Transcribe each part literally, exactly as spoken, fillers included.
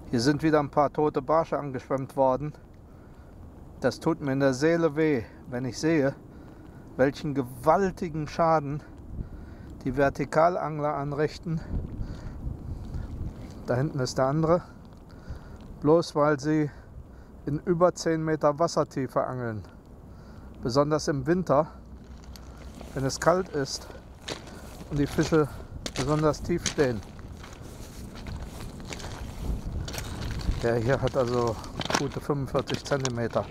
Hier sind wieder ein paar tote Barsche angeschwemmt worden. Das tut mir in der Seele weh, wenn ich sehe, welchen gewaltigen Schaden die Vertikalangler anrichten. Da hinten ist der andere. Bloß weil sie in über zehn Meter Wassertiefe angeln. Besonders im Winter, wenn es kalt ist und die Fische besonders tief stehen. Der hier hat also gute fünfundvierzig Zentimeter.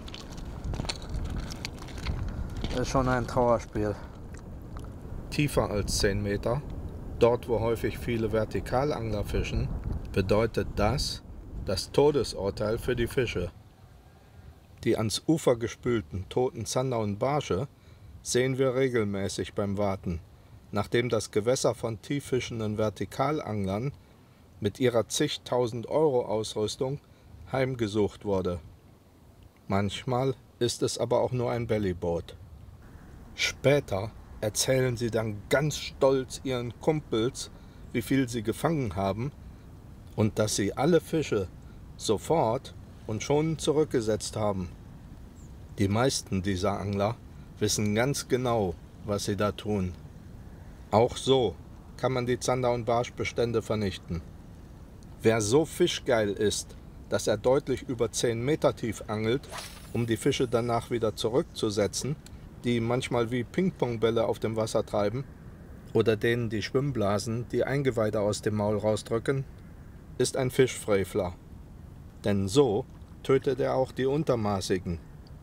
Das ist schon ein Trauerspiel. Tiefer als zehn Meter, dort wo häufig viele Vertikalangler fischen, bedeutet das das Todesurteil für die Fische. Die ans Ufer gespülten toten Zander und Barsche sehen wir regelmäßig beim Warten, nachdem das Gewässer von tieffischenden Vertikalanglern mit ihrer zigtausend Euro Ausrüstung heimgesucht wurde. Manchmal ist es aber auch nur ein Bellyboot. Später erzählen sie dann ganz stolz ihren Kumpels, wie viel sie gefangen haben und dass sie alle Fische sofort und schon zurückgesetzt haben. Die meisten dieser Angler wissen ganz genau, was sie da tun. Auch so kann man die Zander- und Barschbestände vernichten. Wer so fischgeil ist, dass er deutlich über zehn Meter tief angelt, um die Fische danach wieder zurückzusetzen, die manchmal wie Ping-Pong-Bälle auf dem Wasser treiben, oder denen die Schwimmblasen die Eingeweide aus dem Maul rausdrücken, ist ein Fischfrevler. Denn so tötet er auch die Untermaßigen.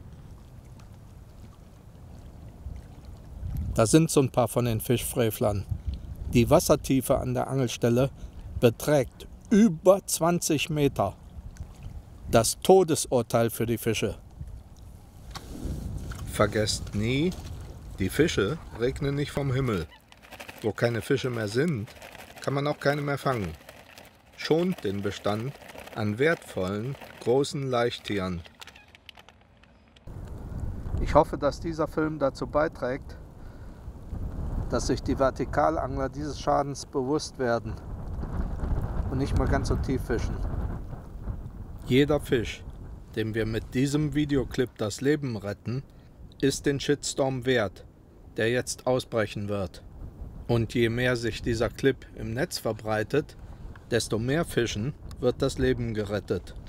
Da sind so ein paar von den Fischfrevlern. Die Wassertiefe an der Angelstelle beträgt über zwanzig Meter. Das Todesurteil für die Fische. Vergesst nie, die Fische regnen nicht vom Himmel. Wo keine Fische mehr sind, kann man auch keine mehr fangen. Schont den Bestand an wertvollen, großen Leichttieren. Ich hoffe, dass dieser Film dazu beiträgt, dass sich die Vertikalangler dieses Schadens bewusst werden und nicht mal ganz so tief fischen. Jeder Fisch, dem wir mit diesem Videoclip das Leben retten, ist den Shitstorm wert, der jetzt ausbrechen wird. Und je mehr sich dieser Clip im Netz verbreitet, desto mehr Fischen wird das Leben gerettet.